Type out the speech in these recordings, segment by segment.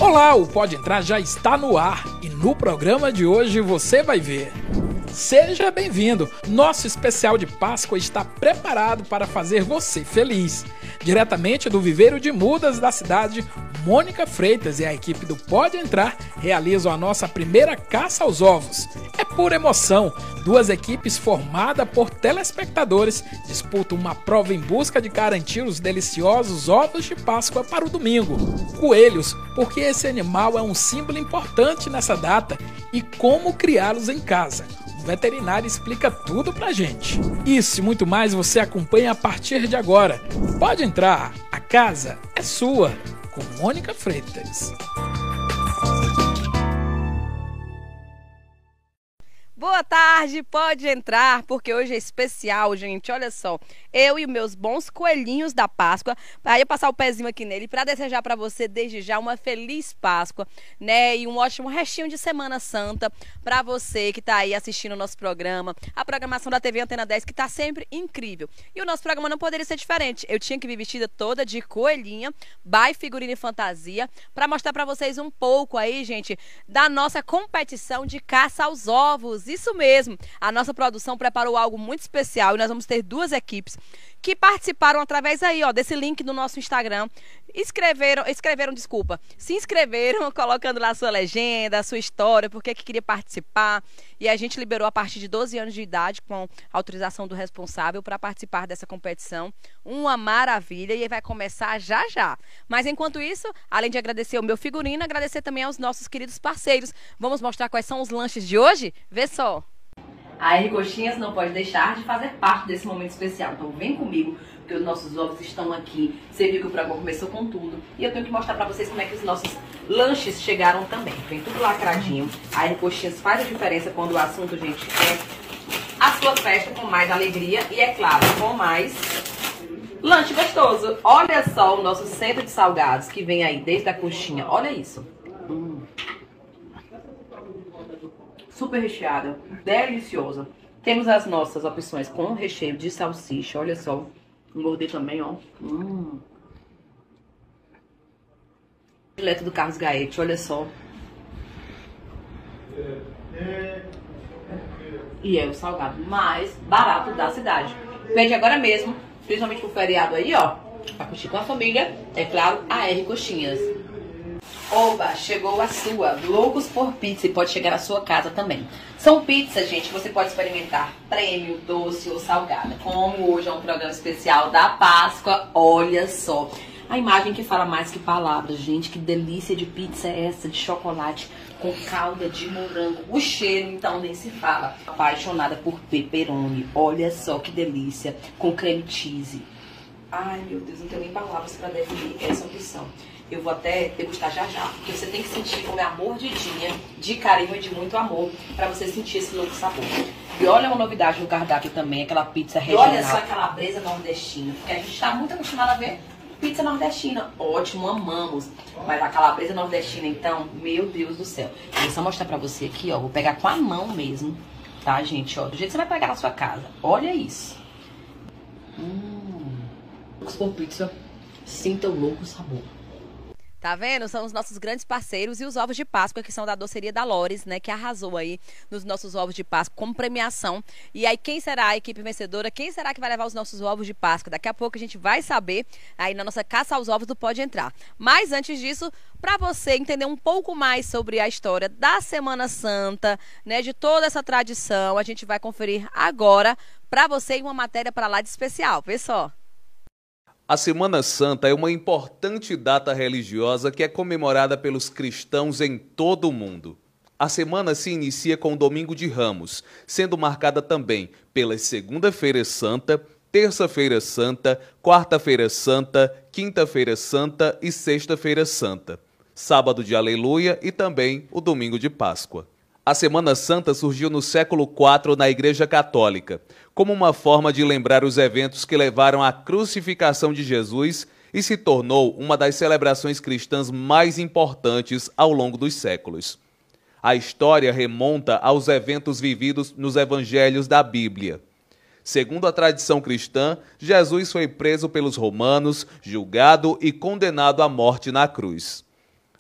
Olá, o Pode Entrar já está no ar e no programa de hoje você vai ver. Seja bem-vindo! Nosso especial de Páscoa está preparado para fazer você feliz. Diretamente do Viveiro de Mudas da cidade, Mônica Freitas e a equipe do Pode Entrar realizam a nossa primeira caça aos ovos. É pura emoção. Duas equipes formadas por telespectadores disputam uma prova em busca de garantir os deliciosos ovos de Páscoa para o domingo. Coelhos, porque esse animal é um símbolo importante nessa data, e como criá-los em casa. O veterinário explica tudo pra gente. Isso e muito mais você acompanha a partir de agora. Pode entrar, a casa é sua, com Mônica Freitas. Boa tarde, pode entrar, porque hoje é especial, gente. Olha só, eu e meus bons coelhinhos da Páscoa, aí eu passar o pezinho aqui nele para desejar para você desde já uma feliz Páscoa, né? E um ótimo restinho de Semana Santa para você que tá aí assistindo o nosso programa, a programação da TV Antena 10 que tá sempre incrível. E o nosso programa não poderia ser diferente. Eu tinha que vir vestida toda de coelhinha, by Figurina e Fantasia, para mostrar para vocês um pouco aí, gente, da nossa competição de caça aos ovos. Isso mesmo, a nossa produção preparou algo muito especial e nós vamos ter duas equipes que participaram através aí, ó, desse link do nosso Instagram. Se inscreveram colocando lá a sua legenda, a sua história, porque que queria participar. E a gente liberou a partir de 12 anos de idade, com autorização do responsável, para participar dessa competição. Uma maravilha, e vai começar já já. Mas enquanto isso, além de agradecer ao meu figurino, agradecer também aos nossos queridos parceiros. Vamos mostrar quais são os lanches de hoje? Vê só! A R Coxinhas não pode deixar de fazer parte desse momento especial. Então vem comigo, porque os nossos ovos estão aqui. Você viu que o programa começou com tudo. E eu tenho que mostrar pra vocês como é que os nossos lanches chegaram também. Vem tudo lacradinho. A R Coxinhas faz a diferença quando o assunto, gente, é a sua festa com mais alegria. E é claro, com mais lanche gostoso. Olha só o nosso centro de salgados que vem aí desde a coxinha. Olha isso. Super recheada, deliciosa. Temos as nossas opções com recheio de salsicha, olha só. Vou morder também, ó. Filete do Carlos Gaete, olha só. E é o salgado mais barato da cidade. Pede agora mesmo, principalmente pro feriado aí, ó. Pra curtir com a família, é claro, a R Coxinhas. Oba, chegou a sua, Loucos por Pizza, e pode chegar à sua casa também. São pizzas, gente, que você pode experimentar prêmio, doce ou salgada. Como hoje é um programa especial da Páscoa, olha só. A imagem que fala mais que palavras, gente, que delícia de pizza é essa, de chocolate com calda de morango. O cheiro, então, nem se fala. Apaixonada por pepperoni, olha só que delícia, com creme cheese. Ai, meu Deus, não tenho nem palavras para definir essa opção. Eu vou até degustar já já, porque você tem que sentir como é a mordidinha de carinho e de muito amor para você sentir esse novo sabor. E olha uma novidade no cardápio também, aquela pizza regional. E olha só a calabresa nordestina, porque a gente está muito acostumado a ver pizza nordestina. Ótimo, amamos. Mas a calabresa nordestina, então, meu Deus do céu. Eu vou só mostrar para você aqui, ó, vou pegar com a mão mesmo, tá, gente? Ó, do jeito que você vai pegar na sua casa. Olha isso. Loucos por Pizza, sinta o louco sabor. Tá vendo? São os nossos grandes parceiros e os ovos de Páscoa, que são da doceria da Lores, né? Que arrasou aí nos nossos ovos de Páscoa como premiação. E aí, quem será a equipe vencedora? Quem será que vai levar os nossos ovos de Páscoa? Daqui a pouco a gente vai saber aí na nossa caça aos ovos do Pode Entrar. Mas antes disso, para você entender um pouco mais sobre a história da Semana Santa, né? De toda essa tradição, a gente vai conferir agora para você uma matéria para lá de especial. Vê só. A Semana Santa é uma importante data religiosa que é comemorada pelos cristãos em todo o mundo. A semana se inicia com o Domingo de Ramos, sendo marcada também pelas Segunda-feira Santa, Terça-feira Santa, Quarta-feira Santa, Quinta-feira Santa e Sexta-feira Santa, Sábado de Aleluia e também o Domingo de Páscoa. A Semana Santa surgiu no século IV na Igreja Católica, como uma forma de lembrar os eventos que levaram à crucificação de Jesus e se tornou uma das celebrações cristãs mais importantes ao longo dos séculos. A história remonta aos eventos vividos nos evangelhos da Bíblia. Segundo a tradição cristã, Jesus foi preso pelos romanos, julgado e condenado à morte na cruz.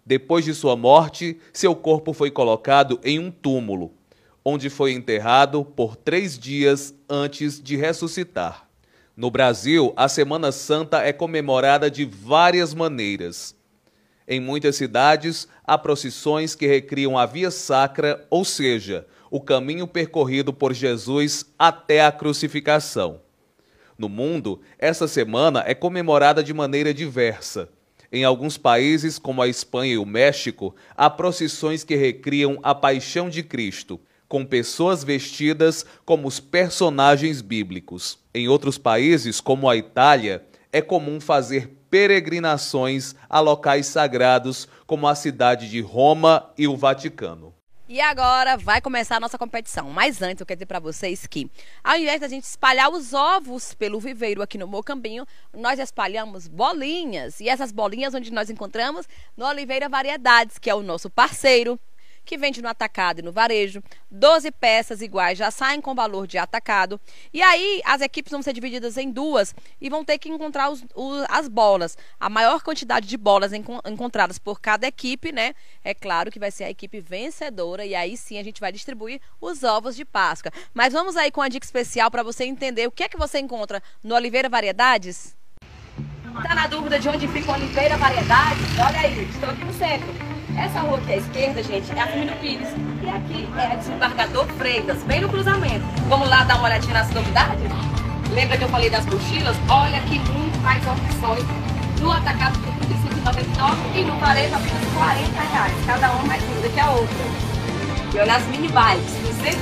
Depois de sua morte, seu corpo foi colocado em um túmulo, onde foi enterrado por 3 dias antes de ressuscitar. No Brasil, a Semana Santa é comemorada de várias maneiras. Em muitas cidades, há procissões que recriam a via sacra, ou seja, o caminho percorrido por Jesus até a crucificação. No mundo, essa semana é comemorada de maneira diversa. Em alguns países, como a Espanha e o México, há procissões que recriam a paixão de Cristo, com pessoas vestidas como os personagens bíblicos. Em outros países, como a Itália, é comum fazer peregrinações a locais sagrados, como a cidade de Roma e o Vaticano. E agora vai começar a nossa competição. Mas antes eu quero dizer para vocês que, ao invés da gente espalhar os ovos pelo viveiro aqui no Mocambinho, nós espalhamos bolinhas. E essas bolinhas onde nós encontramos no Oliveira Variedades, que é o nosso parceiro, que vende no atacado e no varejo. 12 peças iguais já saem com valor de atacado. E aí as equipes vão ser divididas em 2 e vão ter que encontrar as bolas. A maior quantidade de bolas encontradas por cada equipe, né? É claro que vai ser a equipe vencedora e aí sim a gente vai distribuir os ovos de Páscoa. Mas vamos aí com a dica especial para você entender o que é que você encontra no Oliveira Variedades? Tá na dúvida de onde fica o Oliveira Variedades? Olha aí, estou aqui no centro. Essa rua aqui à esquerda, gente, é a Firmino Pires. E aqui é a Desembargador Freitas, bem no cruzamento. Vamos lá dar uma olhadinha nas novidades? Lembra que eu falei das mochilas? Olha que muito mais opções. No atacado por R$ 35,99 e no varejo apenas R$ 40. Cada uma mais linda que a outra. E olha as mini bikes,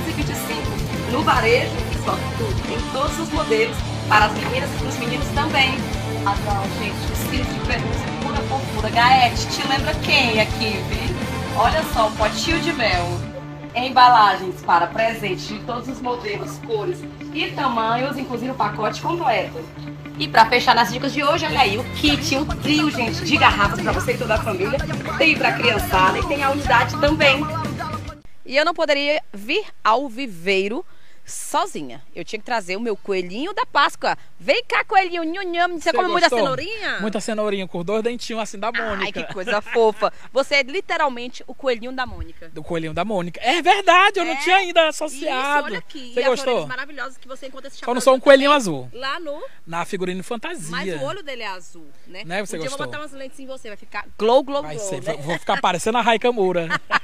225 no varejo e só tudo. Tem todos os modelos para as meninas e para os meninos também. Então, gente, os quilos de pelúcia pura fofura. Gaete, te lembra quem aqui, viu? Olha só, um potinho de mel. Embalagens para presente de todos os modelos, cores e tamanhos, inclusive o pacote completo. E para fechar nas dicas de hoje, olha aí, o kit, um trio, gente, de garrafas para você e toda a família. Tem para criançada e tem a unidade também. E eu não poderia vir ao viveiro sozinha. Eu tinha que trazer o meu coelhinho da Páscoa. Vem cá, coelhinho, nhunham. Você come muita cenourinha? Muita cenourinha, com 2 dentinhos assim da Mônica. Ai, que coisa fofa. Você é literalmente o coelhinho da Mônica. Do coelhinho da Mônica. É verdade, eu não tinha ainda associado. Isso, olha aqui. Você gostou? Maravilhosas que você encontra esse Só não sou um coelhinho azul. Lá no... Na figurino fantasia. Mas o olho dele é azul, né? Né? Você gostou? Eu vou botar umas lentes em você, vai ficar glow, glow, vai glow. Ser, né? Vou ficar parecendo a Raika Moura.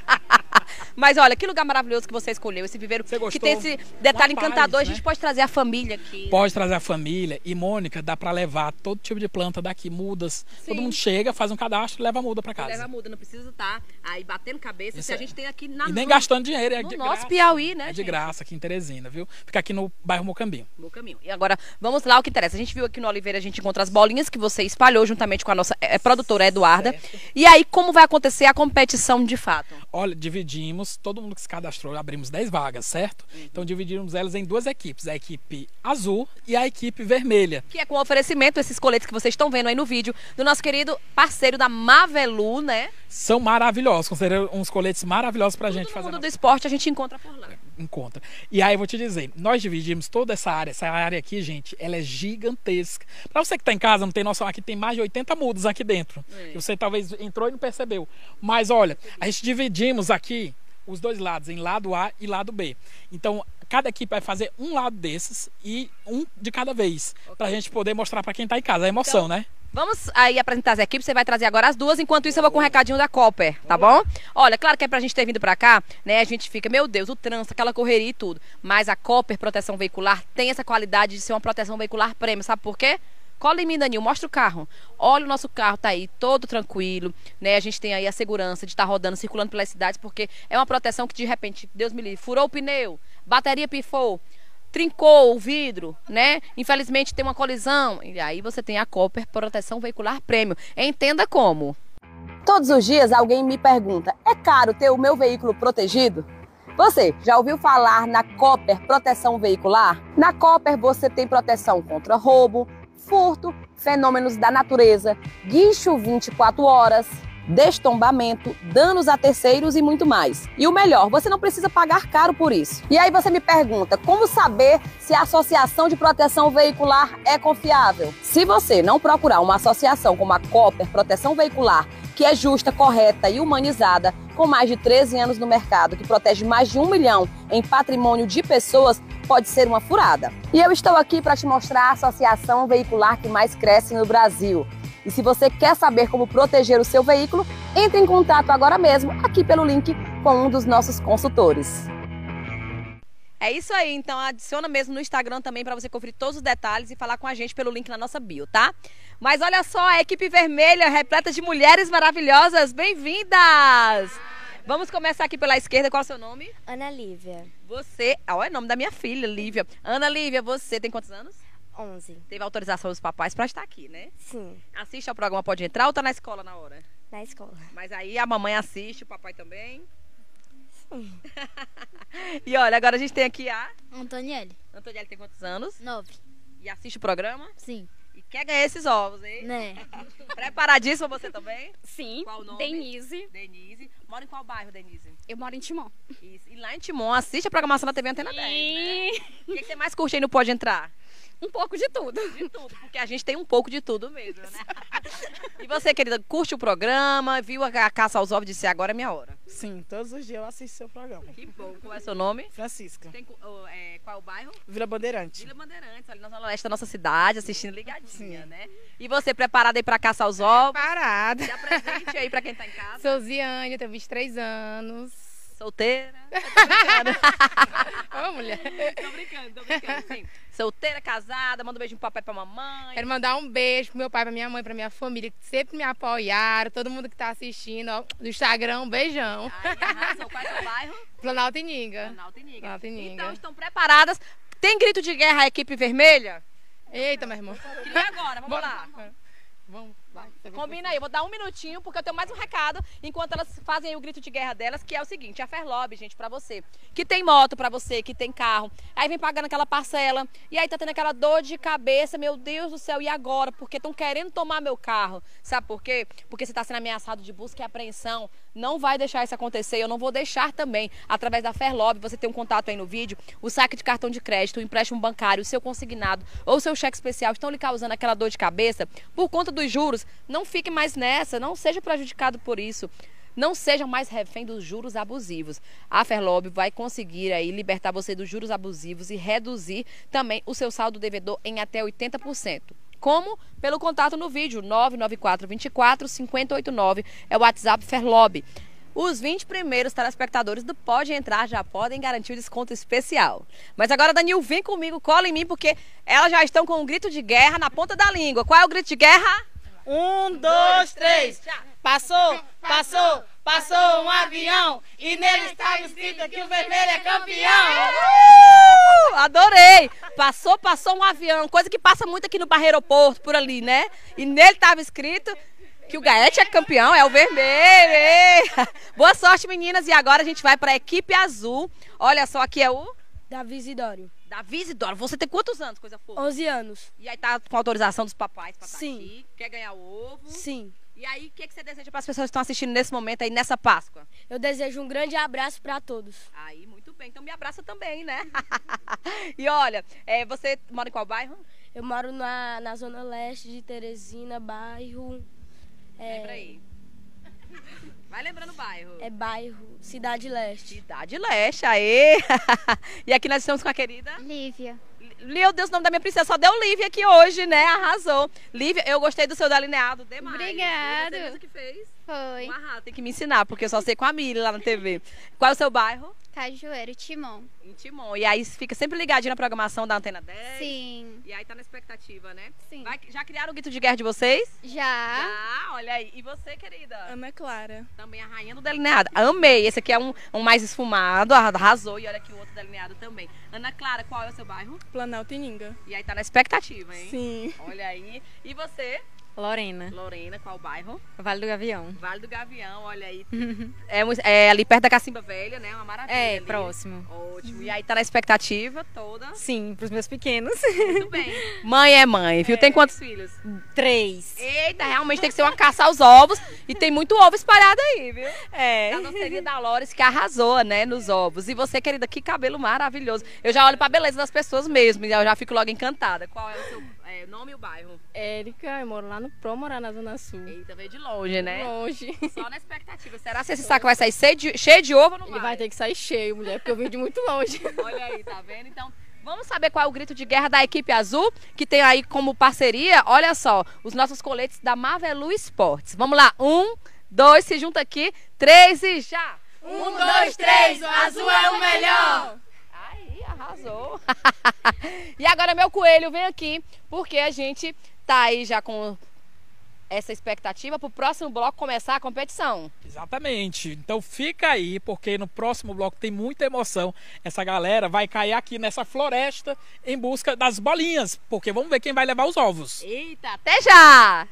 Mas olha, que lugar maravilhoso que você escolheu, esse viveiro que tem esse detalhe encantador, né? A gente pode trazer a família aqui. Pode trazer a família. E, Mônica, dá pra levar todo tipo de planta daqui, mudas. Sim. Todo mundo chega, faz um cadastro e leva a muda pra casa. Leva a muda, não precisa estar aí batendo cabeça. Se a gente tem aqui na E nem gastando dinheiro, é de nosso graça. Piauí, né, É de graça aqui em Teresina, viu? Fica aqui no bairro Mocambinho. Mocambinho. E agora, vamos lá o que interessa. A gente viu aqui no Oliveira, a gente encontra as bolinhas que você espalhou juntamente com a nossa produtora Eduarda. Certo. E aí, como vai acontecer a competição de fato? Olha, dividimos, todo mundo que se cadastrou, abrimos 10 vagas, certo? Então dividimos elas em 2 equipes, a equipe azul e a equipe vermelha. Que é com oferecimento, esses coletes que vocês estão vendo aí no vídeo, do nosso querido parceiro da Mavelu, né? São maravilhosos, consideram uns coletes maravilhosos pra gente fazer. No mundo do esporte a gente encontra por lá. Encontra. E aí eu vou te dizer, nós dividimos toda essa área aqui, gente, ela é gigantesca. Pra você que tá em casa, não tem noção, aqui tem mais de 80 mudas aqui dentro. Que você talvez entrou e não percebeu. Mas olha, a gente dividimos aqui os 2 lados, em lado A e lado B. Então, cada equipe vai fazer um lado desses e um de cada vez. Pra gente poder mostrar pra quem tá em casa. A emoção, então, né? Vamos aí apresentar as equipes, você vai trazer agora as 2, enquanto isso eu vou com um recadinho da Copper, tá bom? Olha, claro que é pra gente ter vindo pra cá, né, a gente fica, meu Deus, o trânsito, aquela correria e tudo, mas a Copper Proteção Veicular tem essa qualidade de ser uma proteção veicular premium, sabe por quê? Cola em mim, Danil, mostra o carro. Olha, o nosso carro tá aí todo tranquilo, né? A gente tem aí a segurança de estar rodando, circulando pelas cidades, porque é uma proteção que de repente, Deus me livre, furou o pneu, bateria pifou, trincou o vidro, né? Infelizmente tem uma colisão. E aí você tem a Copper Proteção Veicular Premium. Entenda como. Todos os dias alguém me pergunta, é caro ter o meu veículo protegido? Você já ouviu falar na Copper Proteção Veicular? Na Copper você tem proteção contra roubo, furto, fenômenos da natureza, guincho 24 horas, destombamento, danos a terceiros e muito mais. E o melhor, você não precisa pagar caro por isso. E aí você me pergunta, como saber se a associação de proteção veicular é confiável? Se você não procurar uma associação como a Cooper Proteção Veicular, que é justa, correta e humanizada, com mais de 13 anos no mercado, que protege mais de 1 milhão em patrimônio de pessoas, pode ser uma furada. E eu estou aqui para te mostrar a associação veicular que mais cresce no Brasil. E se você quer saber como proteger o seu veículo, entre em contato agora mesmo, aqui pelo link com um dos nossos consultores. É isso aí, então adiciona mesmo no Instagram também para você conferir todos os detalhes e falar com a gente pelo link na nossa bio, tá? Mas olha só, a equipe vermelha repleta de mulheres maravilhosas, bem-vindas! Vamos começar aqui pela esquerda, qual é o seu nome? Ana Lívia. Você, é o nome da minha filha, Lívia. Ana Lívia, você tem quantos anos? 11. Teve autorização dos papais para estar aqui, né? Sim, Assiste ao programa Pode Entrar ou tá na escola na hora? na escola. Mas aí a mamãe assiste, o papai também. Sim. E olha, agora a gente tem aqui a Antonielle, Antonielle, tem quantos anos? 9. E assiste o programa? Sim. E quer ganhar esses ovos, hein? Né? Preparadíssima você também? Sim, Qual o nome? Denise. Denise. Mora em qual bairro, Denise? Eu moro em Timon. Isso. E lá em Timon, assiste a programação da TV Antena 10, né? O que você mais curte aí no Pode Entrar? Um pouco de tudo. De tudo, porque a gente tem um pouco de tudo mesmo, né? E você, querida, curte o programa, viu a caça aos ovos, disse agora é minha hora. Sim, todos os dias eu assisto seu programa. Que bom. Qual é o seu nome? Francisca, Tem, qual é o bairro? Vila Bandeirante. Vila Bandeirantes, ali na zona leste da nossa cidade, assistindo ligadinha, Sim. né? E você, preparada aí pra caçar os ovos? Parada. Se apresente aí pra quem tá em casa. Sou Ziane, tenho 23 anos. Solteira? Tô brincando. Ô, mulher. Tô brincando, sim. Solteira, casada, manda um beijo pro papai e pra mamãe. Quero mandar um beijo pro meu pai, pra minha mãe, pra minha família, que sempre me apoiaram. Todo mundo que tá assistindo, ó, do Instagram, um beijão. Ai, arrasou. Qual é o seu bairro? Planalto e Ninga. Planalto e Niga. Planalto e Ninga. Então, estão preparadas? Tem grito de guerra a equipe vermelha? Eita, meu irmão. E agora? Vamos lá. Vamos, vai. Combina aí, eu vou dar um minutinho, porque eu tenho mais um recado, enquanto elas fazem aí o grito de guerra delas, que é o seguinte, a Ferlob, gente, pra você, que tem moto pra você, que tem carro, aí vem pagando aquela parcela, e aí tá tendo aquela dor de cabeça, meu Deus do céu, e agora? Porque estão querendo tomar meu carro, sabe por quê? Porque você tá sendo ameaçado de busca e apreensão, não vai deixar isso acontecer, eu não vou deixar também, através da Ferlob, você tem um contato aí no vídeo, o saque de cartão de crédito, o empréstimo bancário, o seu consignado, ou o seu cheque especial, estão lhe causando aquela dor de cabeça, por conta dos juros, não fique mais nessa, não seja prejudicado por isso. Não seja mais refém dos juros abusivos. A Ferlob vai conseguir aí libertar você dos juros abusivos e reduzir também o seu saldo devedor em até 80%. Como? Pelo contato no vídeo 994 24 5089 é o WhatsApp Ferlob. Os 20 primeiros telespectadores do Pode Entrar já podem garantir o desconto especial. Mas agora, Danil, vem comigo, cola em mim, porque elas já estão com um grito de guerra na ponta da língua. Qual é o grito de guerra? 1, 2, 3. Passou, passou, passou um avião e nele estava escrito que o vermelho é campeão. Adorei! Passou um avião, coisa que passa muito aqui no Barreiroporto, por ali, né? E nele estava escrito que o Gaete é campeão, é o vermelho. Ei! Boa sorte, meninas. E agora a gente vai para a equipe azul. Olha só, aqui é o Davi Isidório. Davi Isidoro. Você tem quantos anos, coisa fofa? 11 anos. E aí tá com autorização dos papais pra estar Sim. aqui. Quer ganhar o ovo? Sim. E aí, o que você deseja para as pessoas que estão assistindo nesse momento aí, nessa Páscoa? Eu desejo um grande abraço para todos. Aí, muito bem. Então me abraça também, né? E olha, você mora em qual bairro? Eu moro na zona leste de Teresina, bairro... Lembra aí. Vai lembrando o bairro. É bairro Cidade Leste. Cidade Leste, aê! E aqui nós estamos com a querida... Lívia. Meu Deus, o nome da minha princesa só deu Lívia aqui hoje, né? Arrasou. Lívia, eu gostei do seu delineado demais. Obrigada. Você mesmo que fez? Foi. Arrasa, tem que me ensinar, porque eu só sei com a Mili lá na TV. Qual é o seu bairro? Cajueiro, Timon. Em Timon. E aí fica sempre ligadinho na programação da Antena 10. Sim. E aí tá na expectativa, né? Sim. Já criaram o grito de guerra de vocês? Já. Já, olha aí. E você, querida? Ana Clara. Também a rainha do delineado. Amei. Esse aqui é um mais esfumado, arrasou. E olha aqui o outro delineado também. Ana Clara, qual é o seu bairro? Planalto e Ninga. E aí tá na expectativa, hein? Sim. Olha aí. E você? Lorena. Lorena, qual bairro? Vale do Gavião. Vale do Gavião, olha aí. É ali perto da Cacimba Velha, né? Uma maravilha. É, ali. próximo. Ótimo. E aí tá na expectativa toda? Sim, pros meus pequenos. Muito bem. Mãe é mãe, viu? Tem quantos filhos? 3. Eita, realmente tem que ser uma caça aos ovos. E tem muito ovo espalhado aí, viu? É. A doceria da Lores que arrasou, né, nos ovos. E você, querida, que cabelo maravilhoso. Eu já olho pra beleza das pessoas mesmo. E eu já fico logo encantada. Qual é o seu nome e o bairro? Érica, eu moro lá no Pro, morar na Zona Sul. Eita, veio de longe, né? Longe. Só na expectativa. Será que esse saco vai sair cheio de ovo ou não Ele vai ter que sair cheio, mulher, porque eu vim de muito longe. Olha aí, tá vendo? Então, vamos saber qual é o grito de guerra da equipe azul, que tem aí como parceria, olha só, os nossos coletes da Marvelu Esportes. Vamos lá, 1, 2, se junta aqui, 3 e já! 1, 2, 3, o azul é o melhor! Aí, arrasou! E agora, meu coelho, vem aqui, porque a gente tá aí já com essa expectativa para o próximo bloco começar a competição. Exatamente. Então fica aí, porque no próximo bloco tem muita emoção. Essa galera vai cair aqui nessa floresta em busca das bolinhas, porque vamos ver quem vai levar os ovos. Eita, até já!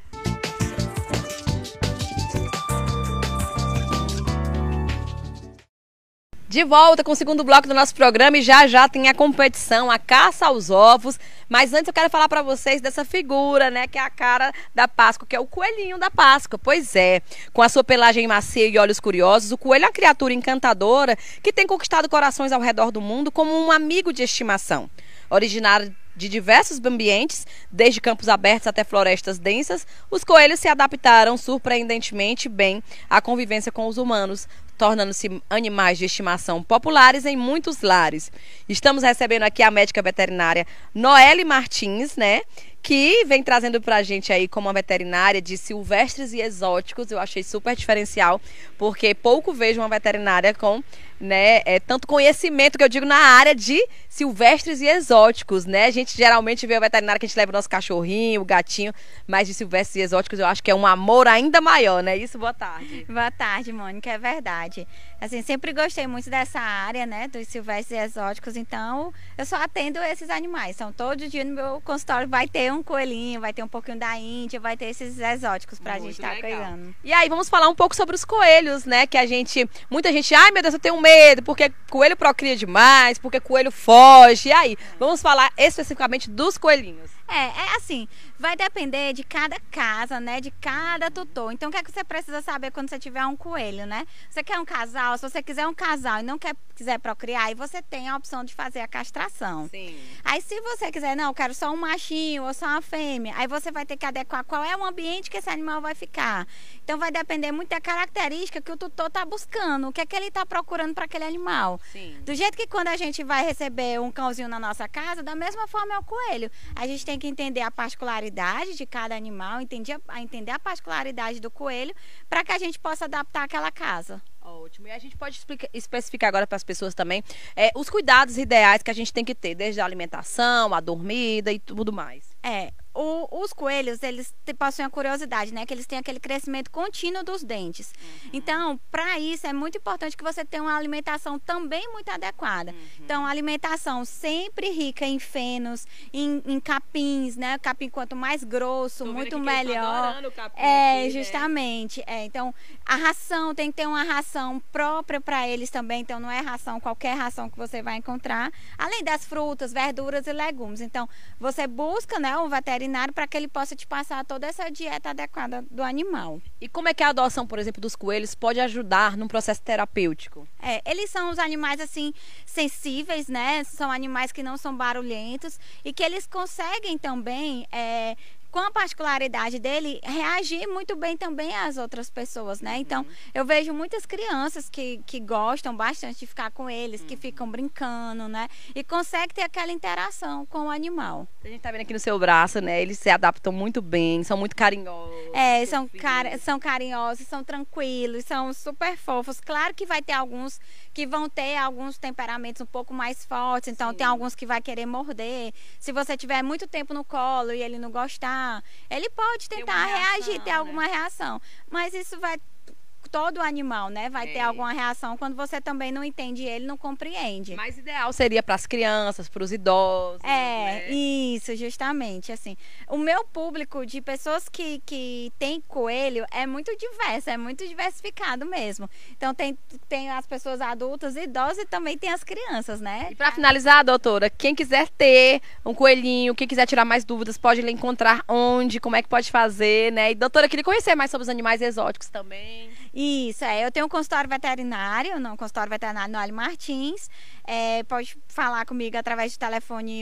De volta com o segundo bloco do nosso programa e já tem a competição, a caça aos ovos. Mas antes eu quero falar para vocês dessa figura, né, que é a cara da Páscoa, que é o coelhinho da Páscoa. Pois é, com a sua pelagem macia e olhos curiosos, o coelho é uma criatura encantadora que tem conquistado corações ao redor do mundo como um amigo de estimação. Originário de diversos ambientes, desde campos abertos até florestas densas, os coelhos se adaptaram surpreendentemente bem à convivência com os humanos, tornando-se animais de estimação populares em muitos lares. Estamos recebendo aqui a médica veterinária Noelle Martins, né? Que vem trazendo pra gente aí como uma veterinária de silvestres e exóticos. Eu achei super diferencial, porque pouco vejo uma veterinária com, né, tanto conhecimento, que eu digo, na área de silvestres e exóticos, né? A gente geralmente vê a veterinária que a gente leva o nosso cachorrinho, o gatinho, mas de silvestres e exóticos eu acho que é um amor ainda maior, né? Isso, boa tarde. Boa tarde, Mônica, é verdade. Assim, sempre gostei muito dessa área, né, dos silvestres e exóticos, então eu só atendo esses animais. Então, todo dia no meu consultório vai ter um coelhinho, vai ter um pouquinho da Índia, vai ter esses exóticos pra gente estar cuidando. E aí, vamos falar um pouco sobre os coelhos, né? Que muita gente, ai meu Deus, eu tenho medo, porque coelho procria demais, porque coelho foge. E aí, vamos falar especificamente dos coelhinhos. É assim, vai depender de cada casa, né, de cada tutor. Então, o que é que você precisa saber quando você tiver um coelho, né? Você quer um casal, se você quiser um casal e não quiser procriar, aí você tem a opção de fazer a castração. Sim. Aí, se você quiser, não, eu quero só um machinho ou só uma fêmea, aí você vai ter que adequar qual é o ambiente que esse animal vai ficar. Então, vai depender muito da característica que o tutor está buscando, o que é que ele está procurando para aquele animal. Sim. Do jeito que quando a gente vai receber um cãozinho na nossa casa, da mesma forma é o coelho. A gente tem que entender a particularidade de cada animal, entender a particularidade do coelho, para que a gente possa adaptar aquela casa. Ótimo. E a gente pode especificar agora para as pessoas também os cuidados ideais que a gente tem que ter, desde a alimentação, a dormida e tudo mais. Os coelhos, eles possuem a curiosidade, né? Que eles têm aquele crescimento contínuo dos dentes. Uhum. Então, para isso, é muito importante que você tenha uma alimentação também muito adequada. Uhum. Então, a alimentação sempre rica em fenos, em capins, né? O capim, quanto mais grosso, muito melhor. O capim aqui, justamente. Né? Então, a ração tem que ter uma ração própria para eles também. Então, não é qualquer ração que você vai encontrar. Além das frutas, verduras e legumes. Então, você busca, né, um veterinário para que ele possa te passar toda essa dieta adequada do animal. E como é que a adoção, por exemplo, dos coelhos pode ajudar num processo terapêutico? Eles são os animais, assim, sensíveis, né? São animais que não são barulhentos e que eles conseguem também... com a particularidade dele, reagir muito bem também às outras pessoas, né? Então, eu vejo muitas crianças que gostam bastante de ficar com eles, que ficam brincando, né? E conseguem ter aquela interação com o animal. A gente tá vendo aqui no seu braço, né? Eles se adaptam muito bem, são muito carinhosos. São carinhosos, são tranquilos, são super fofos. Claro que vai ter alguns que vão ter alguns temperamentos um pouco mais fortes, então tem alguns que vai querer morder. Se você tiver muito tempo no colo e ele não gostar, ele pode tentar reagir, ter alguma reação. Mas isso vai todo animal, né? Vai ter alguma reação quando você também não entende ele, não compreende. Mais ideal seria para as crianças, para os idosos. É, isso, justamente, assim. O meu público de pessoas que tem coelho é muito diverso, é muito diversificado mesmo. Então tem as pessoas adultas, idosas e também tem as crianças, né? E para finalizar, doutora, quem quiser ter um coelhinho, quem quiser tirar mais dúvidas, pode lhe encontrar onde, como é que pode fazer, né? E doutora, queria conhecer mais sobre os animais exóticos também. Isso, eu tenho um consultório veterinário, Noely Martins. Pode falar comigo através do telefone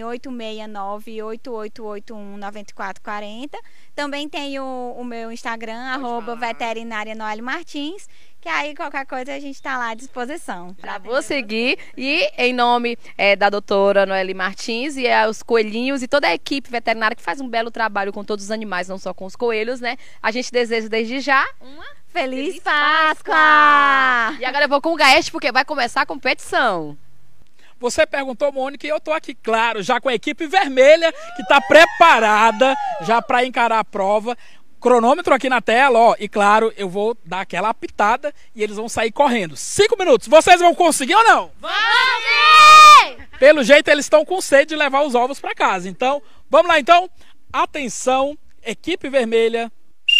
869-8881-9440. Também tenho o meu Instagram, @veterinária Noely Martins, que aí qualquer coisa a gente está lá à disposição. Já vou seguir. E em nome da doutora Noely Martins e os coelhinhos e toda a equipe veterinária que faz um belo trabalho com todos os animais, não só com os coelhos, né? A gente deseja desde já uma Feliz Páscoa! E agora eu vou com o Gaeste porque vai começar a competição. Você perguntou, Mônica, e eu tô aqui, claro, já com a equipe vermelha, que tá preparada já para encarar a prova. Cronômetro aqui na tela, ó, e claro, eu vou dar aquela apitada e eles vão sair correndo. 5 minutos, vocês vão conseguir ou não? Vamos! Pelo jeito, eles estão com sede de levar os ovos para casa. Então, vamos lá então. Atenção, equipe vermelha.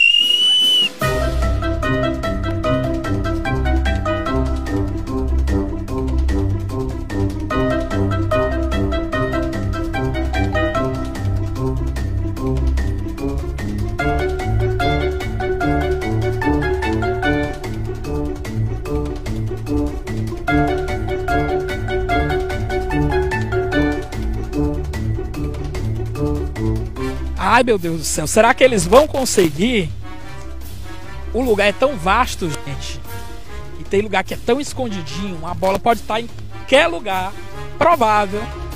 Ai, meu Deus do céu, será que eles vão conseguir? O lugar é tão vasto, gente, e tem lugar que é tão escondidinho, a bola pode estar em qualquer lugar, provável.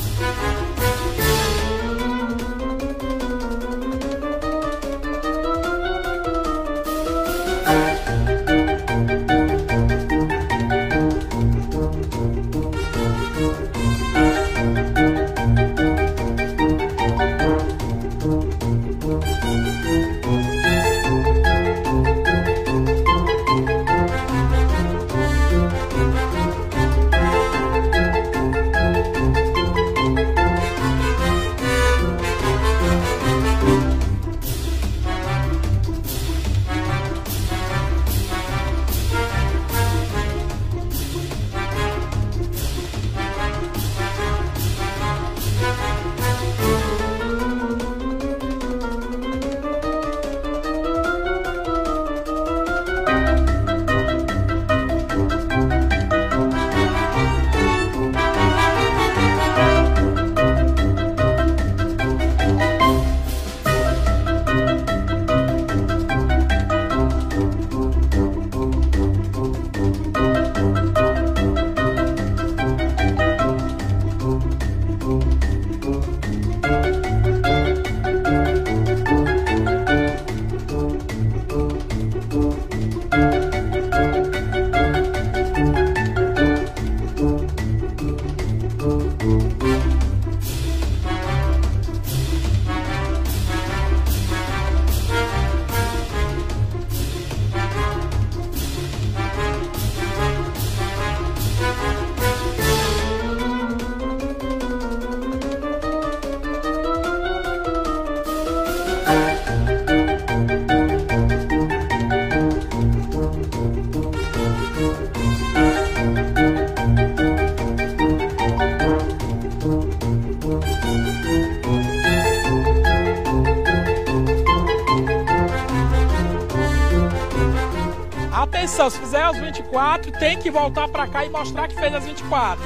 Atenção, se fizer as 24, tem que voltar pra cá e mostrar que fez as 24.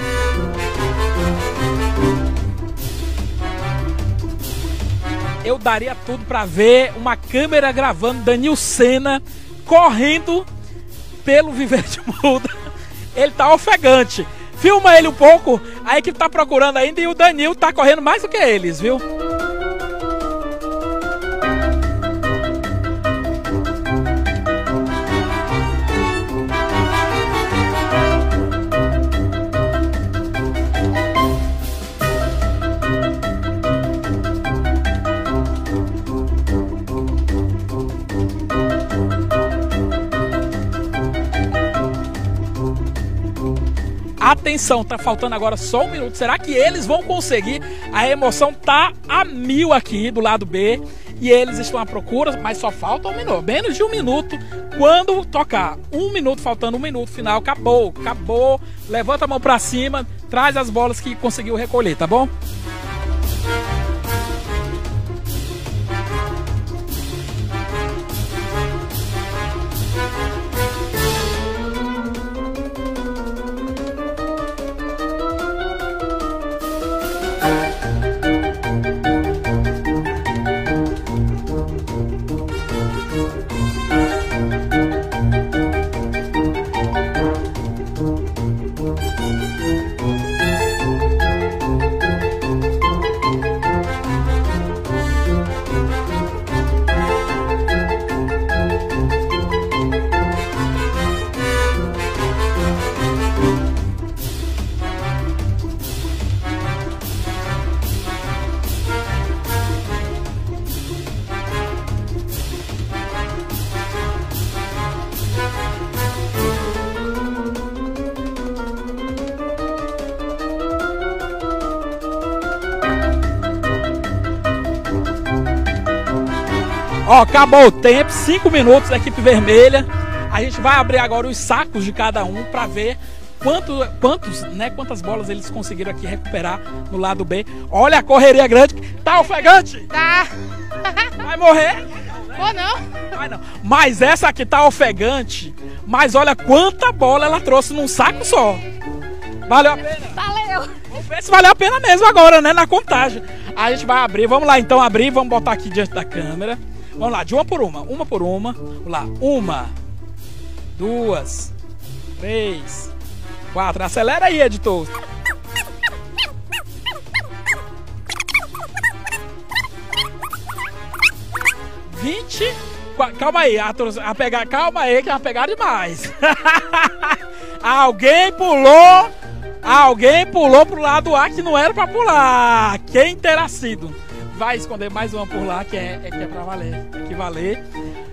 Eu daria tudo pra ver uma câmera gravando Danil Sena correndo pelo viveiro de muda. Ele tá ofegante. Filma ele um pouco, a equipe tá procurando ainda e o Danil tá correndo mais do que eles, viu? Atenção, tá faltando agora só 1 minuto. Será que eles vão conseguir? A emoção tá a 1000 aqui do lado B. E eles estão à procura, mas só falta 1 minuto. Menos de 1 minuto. Quando tocar 1 minuto, faltando 1 minuto final, acabou. Levanta a mão pra cima, traz as bolas que conseguiu recolher, tá bom? Ó, acabou o tempo, 5 minutos da equipe vermelha. A gente vai abrir agora os sacos de cada um para ver quantas bolas eles conseguiram aqui recuperar no lado B. Olha a correria grande. Tá ofegante? Tá. Vai morrer? Ou não? Vai não. Mas essa aqui tá ofegante. Mas olha quanta bola ela trouxe num saco só. Valeu a pena? Valeu. Vamos ver se valeu a pena mesmo agora, né? Na contagem. A gente vai abrir. Vamos lá então abrir. Vamos botar aqui diante da câmera. Vamos lá, de uma por uma. Uma por uma. Vamos lá. 1, 2, 3, 4. Acelera aí, editor. 20. Calma aí, calma aí, que é uma pegada demais. Alguém pulou pro lado A que não era pra pular. Quem terá sido? Vai esconder mais uma por lá que é pra valer. Tem que valer.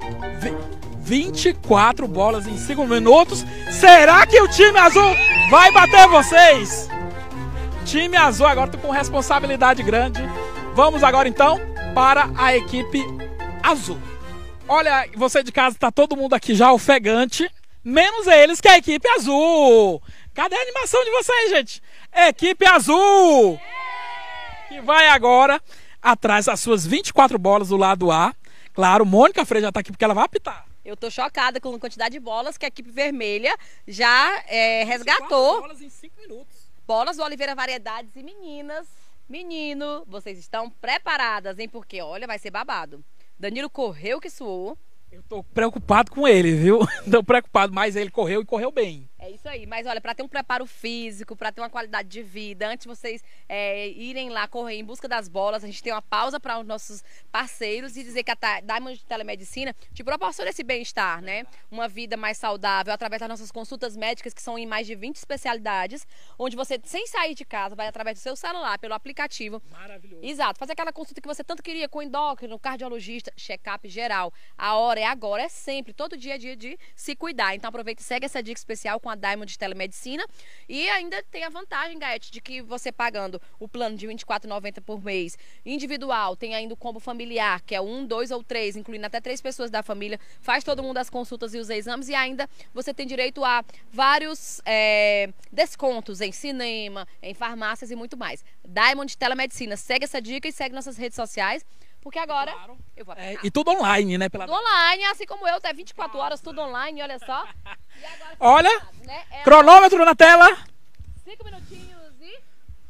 24 bolas em 5 minutos. Será que o time azul vai bater vocês? Time azul agora tá com responsabilidade grande. Vamos agora então para a equipe azul. Olha, você de casa, tá todo mundo aqui já ofegante. Menos eles, que é a equipe azul. Cadê a animação de vocês, gente? Equipe azul! Que vai agora atrás das suas 24 bolas do lado A. Claro, Mônica Freire já tá aqui porque ela vai apitar. Eu tô chocada com a quantidade de bolas que a equipe vermelha já resgatou. Bolas em 5 minutos. Bolas do Oliveira Variedades e meninas, menino, vocês estão preparadas, hein? Porque, olha, vai ser babado. Danilo correu que suou. Eu tô preocupado com ele, viu? Tô preocupado, mas ele correu e correu bem. É isso aí, mas olha, para ter um preparo físico, para ter uma qualidade de vida, antes de vocês irem lá correr em busca das bolas, a gente tem uma pausa para os nossos parceiros e dizer que a Diamond Telemedicina te proporciona esse bem-estar, né? Uma vida mais saudável através das nossas consultas médicas, que são em mais de 20 especialidades, onde você, sem sair de casa, vai através do seu celular, pelo aplicativo. Maravilhoso. Exato, fazer aquela consulta que você tanto queria com endócrino, cardiologista, check-up geral. A hora é agora, é sempre, todo dia é dia de se cuidar. Então aproveita e segue essa dica especial com a Diamond Telemedicina. E ainda tem a vantagem, Gaete, de que você pagando o plano de R$ 24,90 por mês, individual, tem ainda o combo familiar, que é 1, 2 ou 3, incluindo até 3 pessoas da família, faz todo mundo as consultas e os exames, e ainda você tem direito a vários descontos em cinema, em farmácias e muito mais. Diamond Telemedicina, segue essa dica e segue nossas redes sociais. Porque agora eu vou aplicar. E tudo online, né? Tudo online, assim como eu, até 24 horas, tudo online, olha só. E agora, olha, né? cronômetro na tela. 5 minutinhos e...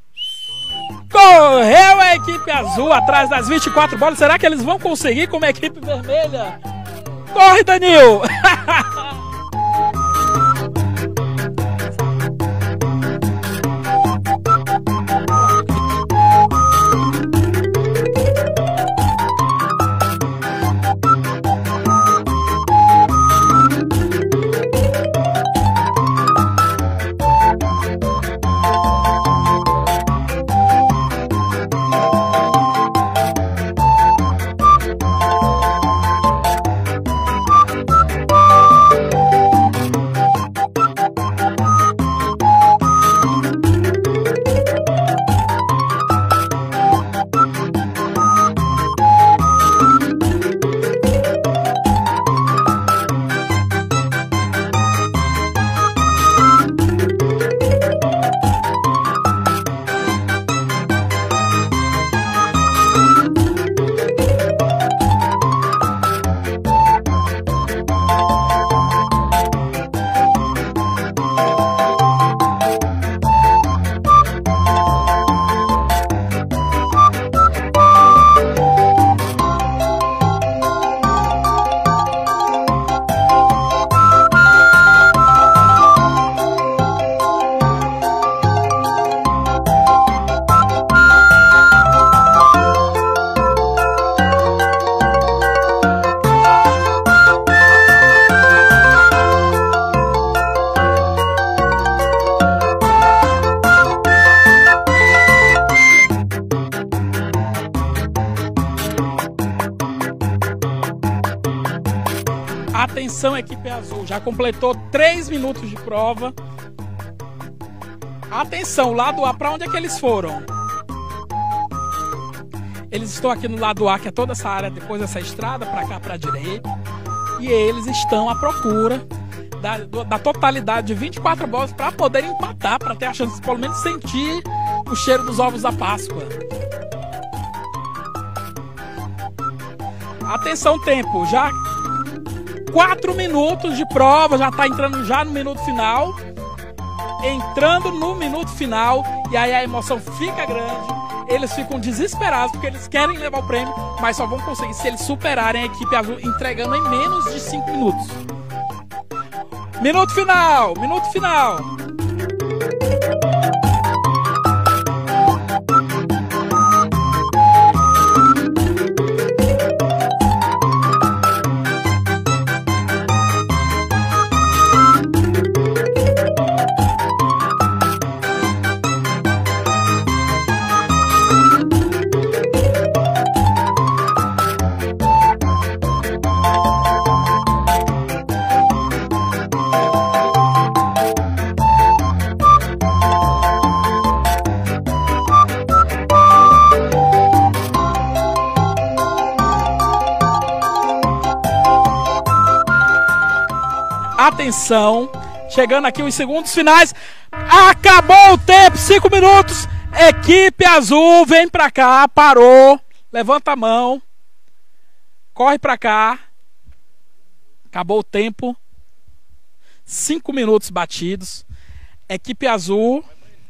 Correu a equipe azul atrás das 24 bolas. Será que eles vão conseguir como a equipe vermelha? Corre, Danil! Atenção, equipe azul, já completou 3 minutos de prova. Atenção, lado A, para onde é que eles foram? Eles estão aqui no lado A, que é toda essa área depois dessa estrada, para cá, para a direita. E eles estão à procura da totalidade de 24 bolas para poder empatar, para ter a chance de pelo menos sentir o cheiro dos ovos da Páscoa. Atenção, tempo, já 4 minutos de prova, já está entrando já no minuto final. Entrando no minuto final, e aí a emoção fica grande. Eles ficam desesperados porque eles querem levar o prêmio, mas só vão conseguir se eles superarem a equipe azul, entregando em menos de 5 minutos. Minuto final, minuto final. Atenção, chegando aqui os segundos finais. Acabou o tempo, 5 minutos. Equipe azul, vem pra cá, parou. Levanta a mão. Corre pra cá. Acabou o tempo. 5 minutos batidos. Equipe azul.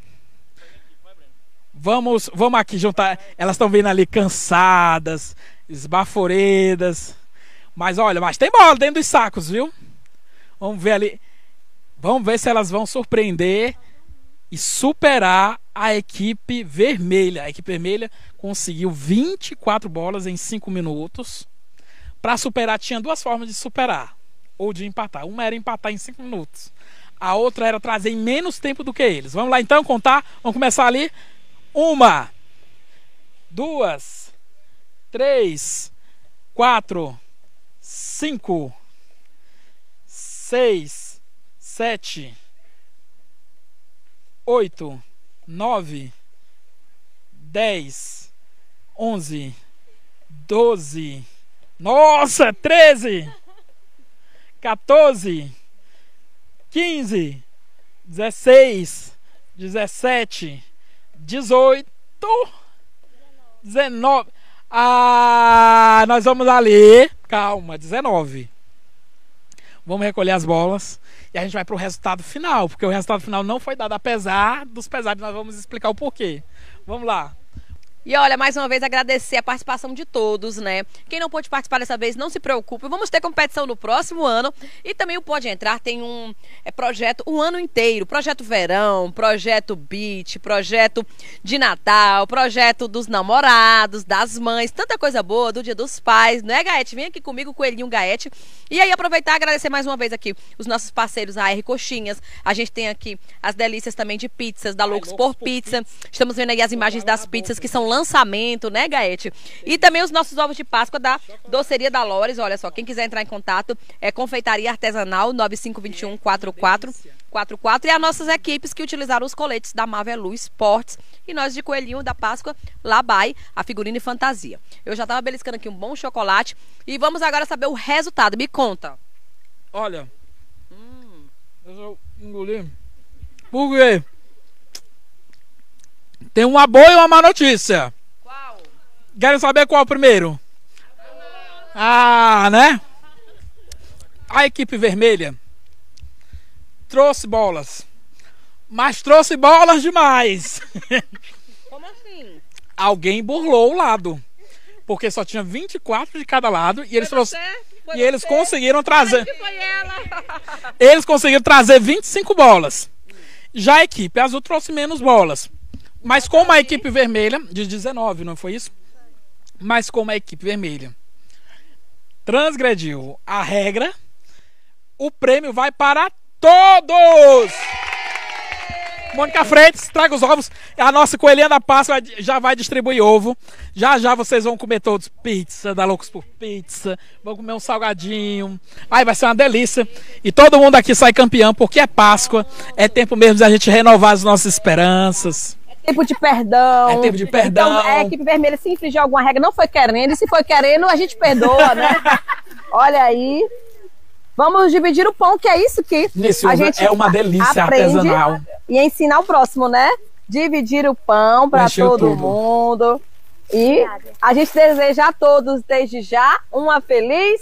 Vamos aqui juntar. Elas estão vindo ali cansadas, esbaforedas. Mas olha, tem bola dentro dos sacos, viu? Vamos ver ali. Vamos ver se elas vão surpreender e superar a equipe vermelha. A equipe vermelha conseguiu 24 bolas em 5 minutos. Para superar, tinha 2 formas de superar ou de empatar. Uma era empatar em 5 minutos. A outra era trazer em menos tempo do que eles. Vamos lá então contar. Vamos começar ali. 1, 2, 3, 4, 5, 6, 7, 8, 9, 10, 11, 12, nossa, 13, 14, 15, 16, 17, 18, 19. Ah, nós vamos ali. Calma, 19. Vamos recolher as bolas e a gente vai para o resultado final, porque o resultado final não foi dado apesar dos pesares. Nós vamos explicar o porquê. Vamos lá. E olha, mais uma vez agradecer a participação de todos, né? Quem não pôde participar dessa vez, não se preocupe. Vamos ter competição no próximo ano. E também o Pode Entrar tem um projeto o ano inteiro. Projeto Verão, Projeto Beach, Projeto de Natal, Projeto dos Namorados, das Mães. Tanta coisa boa, do Dia dos Pais. Não é, Gaete? Vem aqui comigo, Coelhinho Gaete. E aí aproveitar e agradecer mais uma vez aqui os nossos parceiros, a R Coxinhas. A gente tem aqui as delícias também de pizzas, da Loucos por Pizza. Estamos vendo aí as imagens das pizzas que são lançamento, né, Gaete? E também os nossos ovos de Páscoa da Doceria da Lores. Olha só, quem quiser entrar em contato é Confeitaria Artesanal 9521 4444 e as nossas equipes que utilizaram os coletes da Marvel Sports e nós de Coelhinho da Páscoa Labai, a figurina e fantasia. Eu já tava beliscando aqui um bom chocolate e vamos agora saber o resultado. Me conta. Olha, eu engoli. Por quê? Tem uma boa e uma má notícia. Qual? Querem saber qual primeiro? Ah, né? A equipe vermelha trouxe bolas, mas trouxe bolas demais. Como assim? Alguém burlou o lado, porque só tinha 24 de cada lado e eles conseguiram trazer. Eles conseguiram trazer 25 bolas. Já a equipe azul trouxe menos bolas. Mas como a equipe vermelha, de 19, não foi isso? Mas como a equipe vermelha transgrediu a regra, o prêmio vai para todos! Mônica Freitas, traga os ovos. A nossa coelhinha da Páscoa já vai distribuir ovo. Já já vocês vão comer todos pizza, da Loucos por Pizza. Vão comer um salgadinho. Ai, vai ser uma delícia. E todo mundo aqui sai campeão, porque é Páscoa. É tempo mesmo de a gente renovar as nossas esperanças. Tempo de perdão. É tempo de perdão. Então, a equipe vermelha, se infringiu alguma regra, não foi querendo. E se foi querendo, a gente perdoa, né? Olha aí. Vamos dividir o pão, que é isso que a gente é uma delícia artesanal. E ensinar o próximo, né? Dividir o pão para todo mundo. E a gente deseja a todos, desde já, uma feliz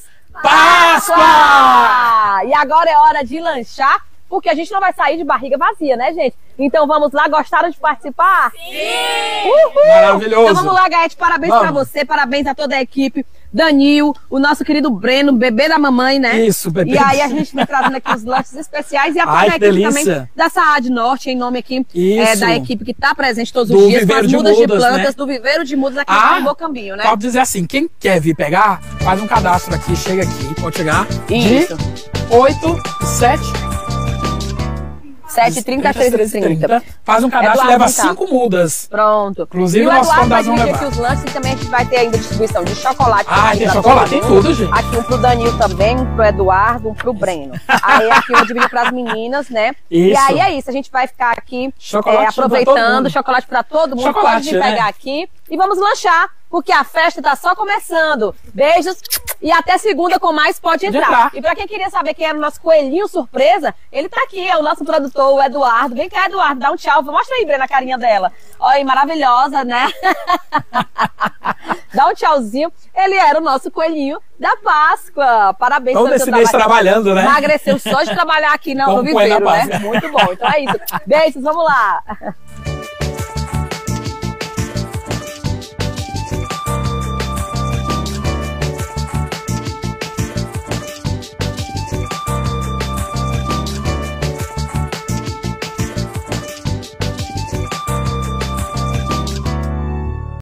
Páscoa! E agora é hora de lanchar, porque a gente não vai sair de barriga vazia, né, gente? Então vamos lá, gostaram de participar? Sim! Uhul! Maravilhoso! Então vamos lá, Gaete, parabéns pra você, parabéns a toda a equipe. Danil, o nosso querido Breno, bebê da mamãe, né? Isso, bebê. E aí a gente vem trazendo aqui os lanches especiais e a toda a equipe também da Saad Norte, em nome aqui da equipe que tá presente todos os dias com as mudas de plantas, né? Do Viveiro de Mudas aqui no Mocambinho, né? Pode dizer assim, quem quer vir pegar, faz um cadastro aqui, chega aqui, pode chegar. Isso. De 8, 7... 7h30 às 13h30. Faz um cadastro e leva 5 mudas. Pronto. Inclusive, e o nosso Eduardo vai vão dividir levar. aqui os lanches e também a gente vai ter ainda distribuição de chocolate. Tem chocolate, tem tudo, gente. Aqui um pro Danil também, um pro Eduardo, um pro Breno. Aí aqui eu vou dividir pras meninas, né? Isso. E aí é isso, a gente vai ficar aqui aproveitando chocolate pra todo mundo. Pode vir pegar aqui e vamos lanchar, porque a festa tá só começando. Beijos e até segunda com mais Pode Entrar. E pra quem queria saber quem era o nosso coelhinho surpresa, ele tá aqui, é o nosso produtor, o Eduardo. Vem cá, Eduardo, dá um tchau. Mostra aí, Brena, a carinha dela. Olha aí, maravilhosa, né? Dá um tchauzinho. Ele era o nosso coelhinho da Páscoa. Parabéns todo esse mês trabalhando, né? Emagreceu só de trabalhar aqui no Viveiro, né? Muito bom. Então é isso. Beijos, vamos lá.